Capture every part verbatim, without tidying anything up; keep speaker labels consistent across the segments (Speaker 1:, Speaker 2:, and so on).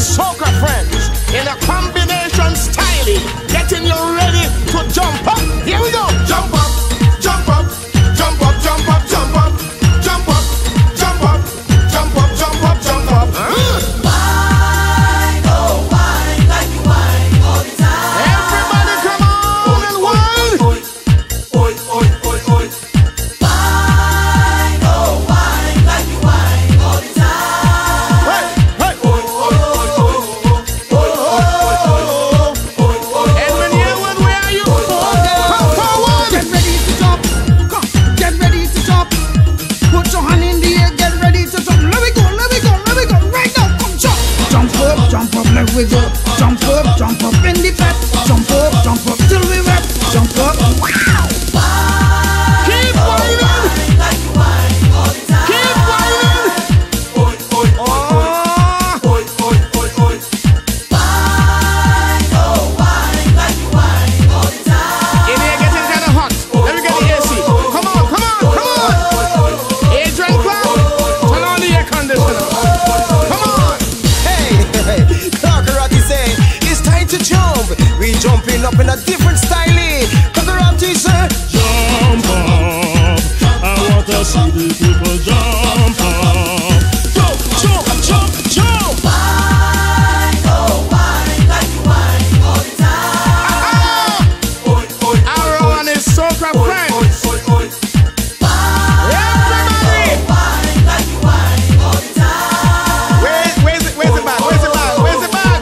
Speaker 1: soca friends in a combination styling, getting you ready to jump up. Here we go. Jump up, jump up, jump up, jump up, jump up, jump up, jump up, jump up, jump up, jump up.
Speaker 2: Wine, oh wine, like you wine all the time.
Speaker 1: Everybody come on and wine.
Speaker 2: Oi, oi, oi, oi. Wine, oh wine, like you wine all the time.
Speaker 1: Hey, hey.
Speaker 2: Oi, oi, oi, oi. Oi, oi, oi, oi, oi.
Speaker 1: Edwin Yearwood, where are you? Come forward.
Speaker 3: Get ready to jump. Come, get ready to jump. Put your hand in the air, get ready to jump. Let me go, let me go, let me go. Right now, come jump. Jump up, jump up, let we go. Jump up, jump up in the pep. Jump up, jump up till we rap. Jump up. Wow.
Speaker 1: Keep whining.
Speaker 2: Like you wine all the time.
Speaker 1: Keep whining.
Speaker 2: Oi, oi,
Speaker 1: Oh.
Speaker 2: oi, oi, oi, oi. Wine, oh wine, like you wine all the time.
Speaker 1: In here getting kind of hot. Let me get the A C. Come on, come on, come on. Adrian Clark, turn on the air conditioner. Come on.
Speaker 4: Hey, hey, Kakarati say it's time to jump. We jumping up in a different style. Kakarati say
Speaker 5: Jump up, I want to see the people jump up. Go, jump, jump, jump.
Speaker 2: Wine, oh wine, like you wine all the time. Oi, oi,
Speaker 1: Arrow and his soca
Speaker 2: oi,
Speaker 1: friends.
Speaker 2: oi, oi.
Speaker 1: Everybody.
Speaker 2: Wine, like you wine all the time.
Speaker 1: Where, where's it? Where's the bag? Where's the bag? Where's the bag?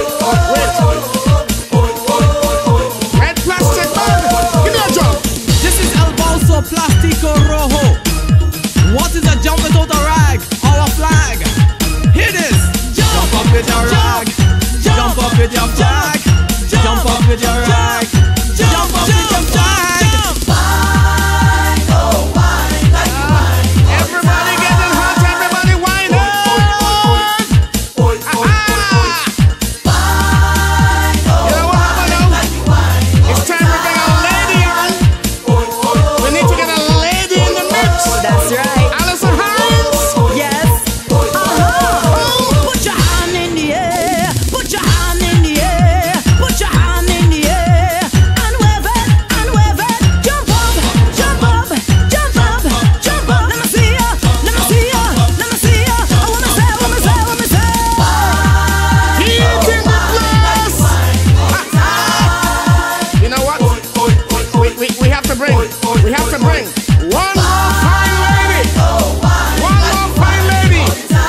Speaker 1: Red plastic bag. Give me a jump.
Speaker 6: This is Alphonsus Plastico Rojo. What is a jump without a rag or a flag? Here it is. Jump up with your rag. Jump up with your flag. Jump up with your rag. Jump up with your flag.
Speaker 2: Wine, oh wine, like you wine.
Speaker 1: Everybody getting hot. Everybody whining.
Speaker 2: Oi, oi, oi, oi. Wine, oh
Speaker 1: You know what happened now?
Speaker 2: like you wine.
Speaker 1: It's time to bring a lady on.
Speaker 2: Oi, oi,
Speaker 1: We need to get a lady in the mix.
Speaker 7: That's right.
Speaker 1: Alison Hines.
Speaker 7: Yes. Uh-huh. Put your hand in the air. Put your hand in the air. Put your hand in the air. And wave it, and wave it. Jump up, jump up, jump up, jump up. Let me see ya, let me see ya, let me see ya. I wanna say, I wanna say, I wanna say.
Speaker 1: Heat in the place. You know what? We, we, we have to bring, we have to bring one more fine lady. One more fine lady.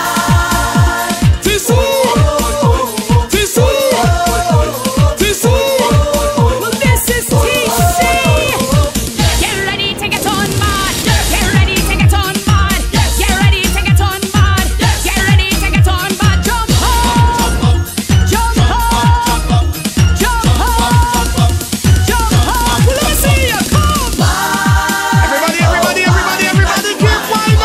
Speaker 1: T C. T C. T C.
Speaker 7: Well, this is T C. Get ready to get on board. Get ready to get on board. Get ready to get on board. Get ready to get on board. Jump up. Jump up. Jump up. Jump up. Well, let me see you come.
Speaker 1: Everybody, everybody, everybody, everybody, keep whining.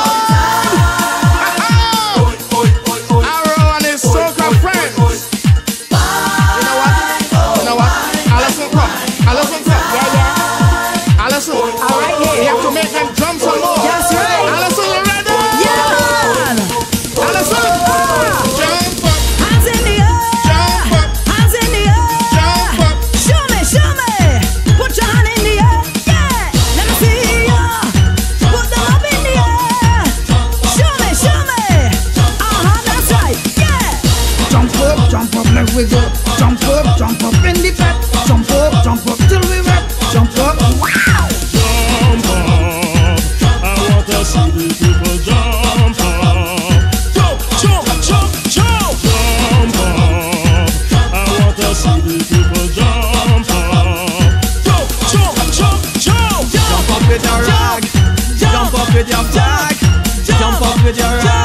Speaker 1: Arrow and his soca friends. You know what? You know what? Alison, come. Alison, come.
Speaker 7: Yeah, yeah.
Speaker 1: Alison.
Speaker 7: All right,
Speaker 1: We
Speaker 7: here.
Speaker 1: have to make them jump some more.
Speaker 7: That's right.
Speaker 1: Alison, you ready?
Speaker 7: Yeah.
Speaker 1: Alison. Jump up.
Speaker 7: Hands in the air.
Speaker 1: Jump up.
Speaker 7: Hands in the air.
Speaker 1: Jump up.
Speaker 7: Show me, show me. Put your hand in the air. Yeah. Let me see ya. Put them up in the air. Show me, show me. Uh-huh, that's right. Yeah.
Speaker 3: Jump up, jump up, let we go. Jump up, jump up in the pep. Jump up, jump up till we rap. Jump up. Wow.
Speaker 5: Jump up, I want to see the people jump up. Go, jump, jump, jump. Jump up, I want to see the people jump up. Go, jump, jump, jump.
Speaker 6: Jump up with your rag. Jump up with your flag. Jump up with your rag.